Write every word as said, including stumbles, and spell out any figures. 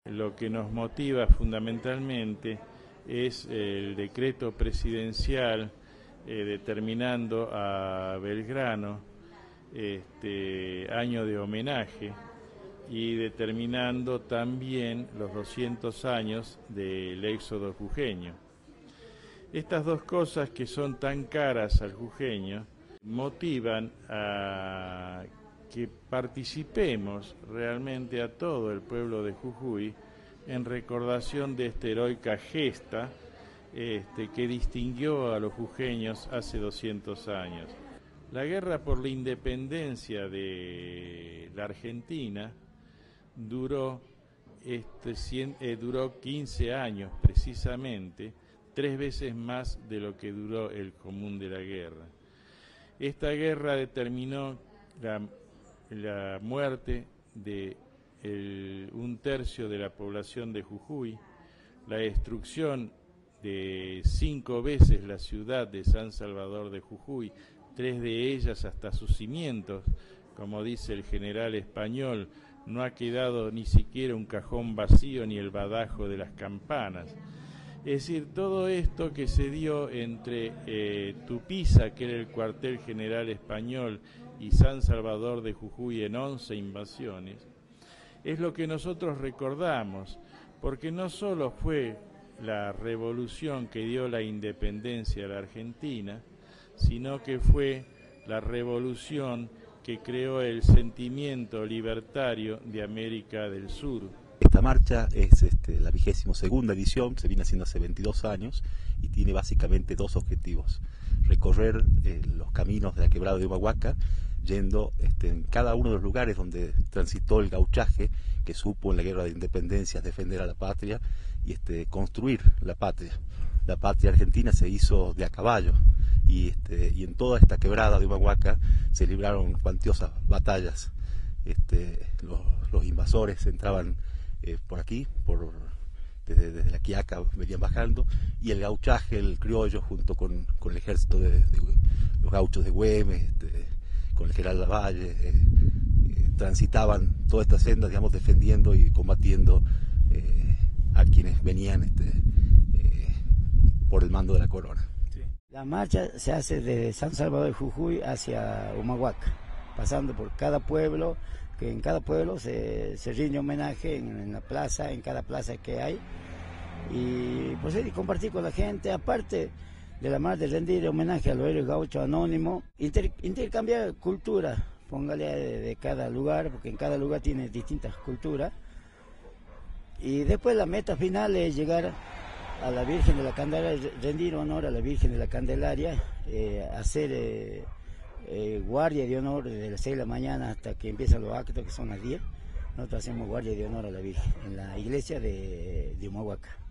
Lo que nos motiva fundamentalmente es el decreto presidencial eh, determinando a Belgrano este año de homenaje y determinando también los doscientos años del éxodo jujeño. Estas dos cosas que son tan caras al jujeño motivan a que participemos realmente a todo el pueblo de Jujuy en recordación de esta heroica gesta este, que distinguió a los jujeños hace doscientos años. La guerra por la independencia de la Argentina duró, este, cien, eh, duró quince años precisamente, tres veces más de lo que duró el común de la guerra. Esta guerra determinó la, la muerte de el, un tercio de la población de Jujuy, la destrucción de cinco veces la ciudad de San Salvador de Jujuy, tres de ellas hasta sus cimientos, como dice el general español, no ha quedado ni siquiera un cajón vacío ni el badajo de las campanas. Es decir, todo esto que se dio entre eh, Tupiza, que era el cuartel general español, y San Salvador de Jujuy en once invasiones, es lo que nosotros recordamos, porque no solo fue la revolución que dio la independencia a la Argentina, sino que fue la revolución que creó el sentimiento libertario de América del Sur. Esta marcha es este, la vigésimo segunda edición, se viene haciendo hace veintidós años y tiene básicamente dos objetivos: recorrer eh, los caminos de la quebrada de Humahuaca, yendo este, en cada uno de los lugares donde transitó el gauchaje, que supo en la guerra de independencia defender a la patria y este, construir la patria. La patria argentina se hizo de a caballo y, este, y en toda esta quebrada de Humahuaca se libraron cuantiosas batallas. Este, los, los invasores entraban eh, por aquí, por, desde, desde la Quiaca venían bajando, y el gauchaje, el criollo, junto con, con el ejército de, de los gauchos de Güemes, este, con el general Lavalle, eh, eh, transitaban toda esta senda, digamos, defendiendo y combatiendo eh, a quienes venían este, eh, por el mando de la corona. Sí. La marcha se hace desde San Salvador de Jujuy hacia Humahuaca, pasando por cada pueblo, que en cada pueblo se, se rinde homenaje en, en la plaza, en cada plaza que hay, y pues y compartir con la gente, aparte de la marcha de rendir homenaje a los héroes gauchos anónimos, inter, intercambiar cultura, póngale de, de cada lugar, porque en cada lugar tiene distintas culturas, y después la meta final es llegar a la Virgen de la Candelaria, rendir honor a la Virgen de la Candelaria, eh, hacer eh, eh, guardia de honor desde las seis de la mañana hasta que empiezan los actos, que son las diez. Nosotros hacemos guardia de honor a la Virgen en la iglesia de, de Humahuaca.